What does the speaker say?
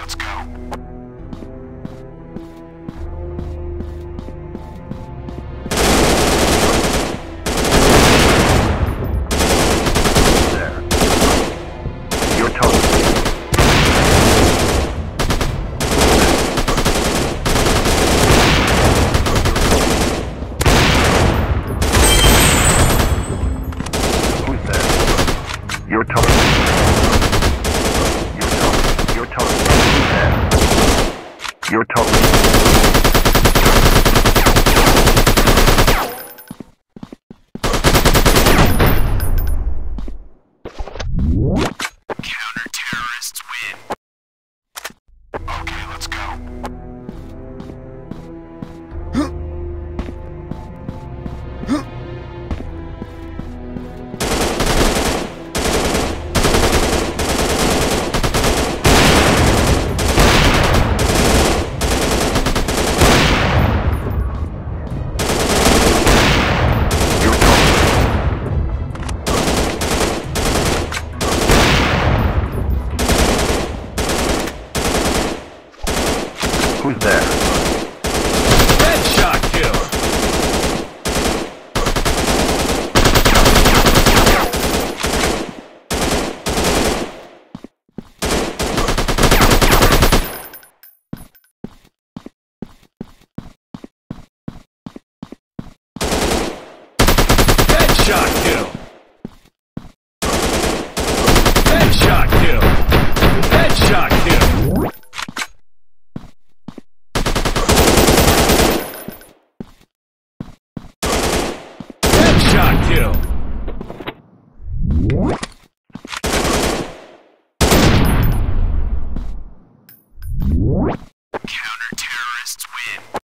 let's go. There. You're toast. Who's there? You're toast. You're toast. Who's there? You're toast. Counter-terrorists win. Okay, let's go. Who's there? Headshot kill! Headshot kill! Headshot kill! Headshot kill! Headshot kill! Counter-terrorists win.